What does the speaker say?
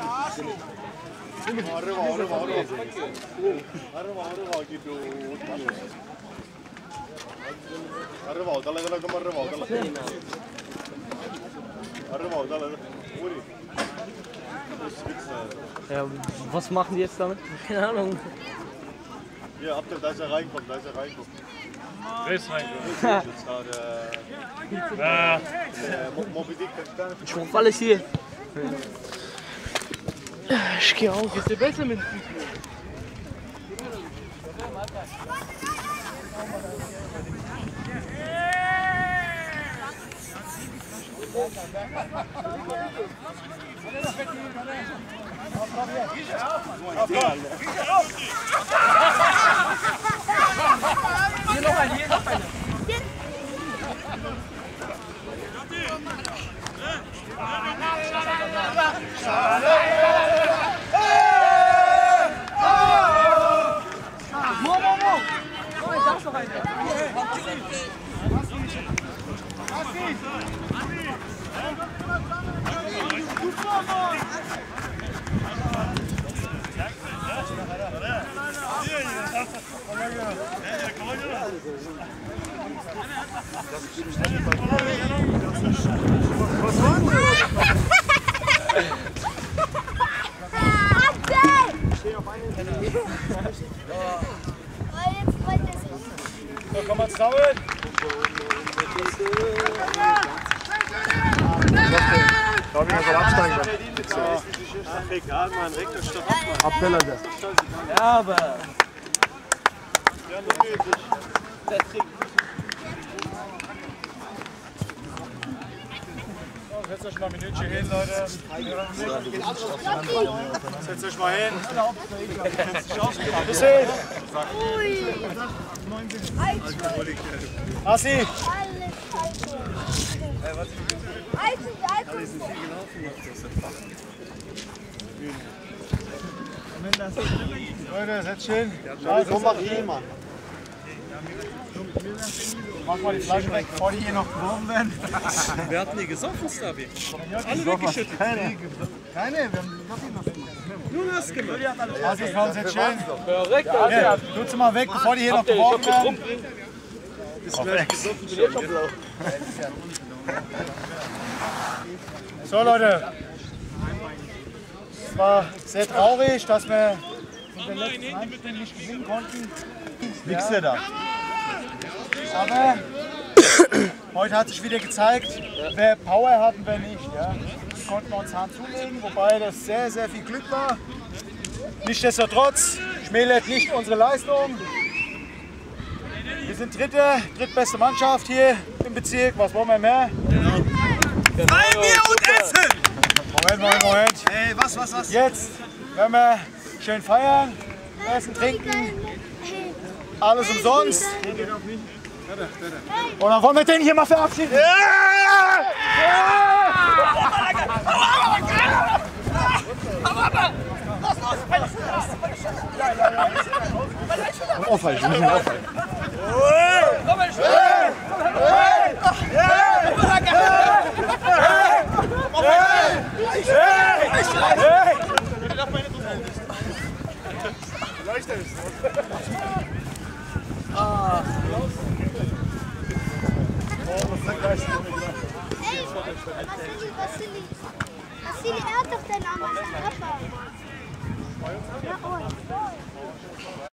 Ja, was machen die jetzt damit? Keine Ahnung. Hier, Abdel, da ist er reinkommt, Wer ist reinkommt? Ich mach alles hier. Ich geh auch. Ist dir besser mit den Füßen? Hier noch eine, hier noch eine. So, komm mal zusammen. Fabian soll absteigen. Ach, egal, Mann, weg das Stopp ab, Mann. Abteller der. Ja, aber. Ja, das geht nicht. Setzt euch mal ein Minütchen hin, Leute. Setzt euch mal hin. Bis hin. Assi. Leute, setzt schön. Komm, mach ihn, Mann. Mach mal die Flaschen weg, bevor die hier noch geworfen werden. Wer hat nie gesoffen, Stabi? Alle weggeschüttet. Keine, wir haben Nur nass gemacht. Assi, komm, setz schön. Korrekt, Ja, tut sie mal weg, bevor die hier noch geworfen werden. Ist gleich gesoffen schon. So, Leute. Es war sehr traurig, dass wir in den letzten Heimspielen nicht gewinnen konnten. Nix da. Aber heute hat sich wieder gezeigt, wer Power hat und wer nicht. Ja. Das konnten wir uns hart zulegen, wobei das sehr, sehr viel Glück war. Nichtsdestotrotz schmälert nicht unsere Leistung. Wir sind drittbeste Mannschaft hier im Bezirk. Was wollen wir mehr? Feiern wir und essen! Moment. Ey, was? Jetzt werden wir schön feiern, essen, trinken. Alles umsonst. Und dann wollen wir den hier mal verabschieden. Aufhalten, wir müssen aufhalten. Vassili, er hat doch den Namen, sein Papa. Ja, oh.